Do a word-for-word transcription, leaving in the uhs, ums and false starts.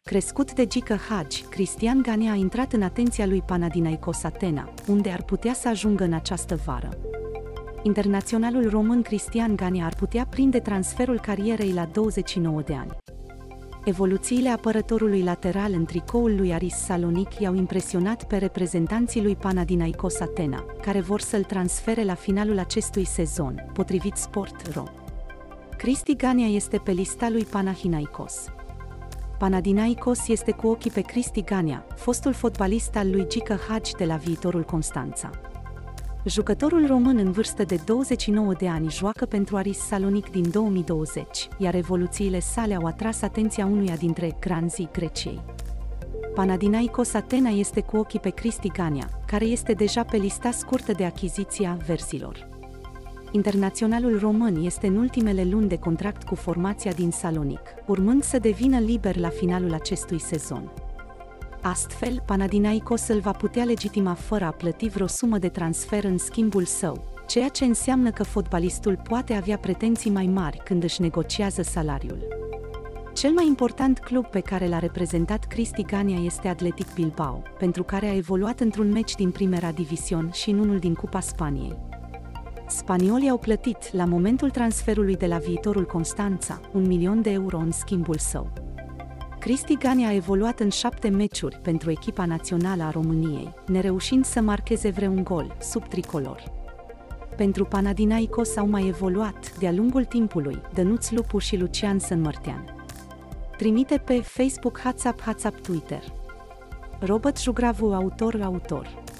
Crescut de Gică Hagi, Cristian Gania a intrat în atenția lui Panathinaikos Atena, unde ar putea să ajungă în această vară. Internaționalul român Cristian Gania ar putea prinde transferul carierei la douăzeci și nouă de ani. Evoluțiile apărătorului lateral în tricoul lui Aris Salonic i-au impresionat pe reprezentanții lui Panathinaikos Atena, care vor să-l transfere la finalul acestui sezon, potrivit Sport.ro. Cristi Gania este pe lista lui Panathinaikos. Panathinaikos este cu ochii pe Cristi Gania, fostul fotbalist al lui Gică Hagi de la Viitorul Constanța. Jucătorul român în vârstă de douăzeci și nouă de ani joacă pentru Aris Salonic din două mii douăzeci, iar evoluțiile sale au atras atenția unuia dintre granzii Greciei. Panathinaikos Atena este cu ochii pe Cristi Gania, care este deja pe lista scurtă de achiziție a verzilor. Internaționalul român este în ultimele luni de contract cu formația din Salonic, urmând să devină liber la finalul acestui sezon. Astfel, Panathinaikos îl va putea legitima fără a plăti vreo sumă de transfer în schimbul său, ceea ce înseamnă că fotbalistul poate avea pretenții mai mari când își negociază salariul. Cel mai important club pe care l-a reprezentat Cristi Gania este Athletic Bilbao, pentru care a evoluat într-un meci din Primera División și în unul din Cupa Spaniei. Spaniolii au plătit, la momentul transferului de la Viitorul Constanța, un milion de euro în schimbul său. Cristi Gania a evoluat în șapte meciuri pentru echipa națională a României, nereușind să marcheze vreun gol sub tricolor. Pentru Panathinaikos au mai evoluat, de-a lungul timpului, Dănuț Lupu și Lucian Sânmărtean. Trimite pe Facebook, WhatsApp, WhatsApp, Twitter. Robert Jugravu, autor, autor.